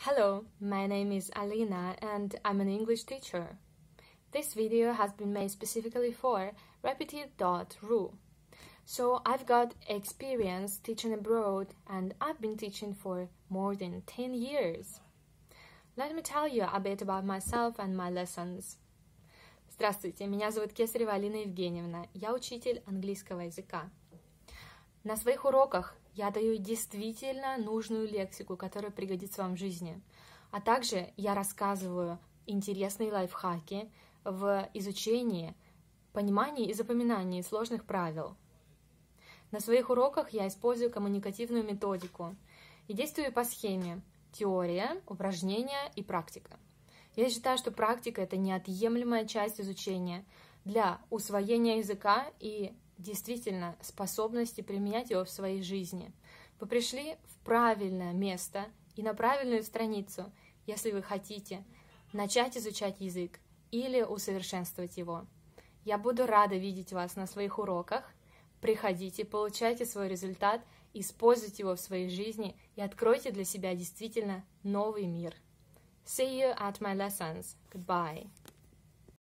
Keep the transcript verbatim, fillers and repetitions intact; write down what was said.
Hello, my name is Alina and I'm an English teacher. This video has been made specifically for repetitor dot r u. So I've got experience teaching abroad and I've been teaching for more than ten years. Let me tell you a bit about myself and my lessons. Здравствуйте, меня зовут Кесарева Алина Евгеньевна, я учитель английского языка. На своих уроках я даю действительно нужную лексику, которая пригодится вам в жизни. А также я рассказываю интересные лайфхаки в изучении, понимании и запоминании сложных правил. На своих уроках я использую коммуникативную методику и действую по схеме теория, упражнения и практика. Я считаю, что практика — это неотъемлемая часть изучения для усвоения языка и действительно способности применять его в своей жизни. Вы пришли в правильное место и на правильную страницу, если вы хотите начать изучать язык или усовершенствовать его. Я буду рада видеть вас на своих уроках. Приходите, получайте свой результат, используйте его в своей жизни и откройте для себя действительно новый мир. See you at my lessons. Goodbye.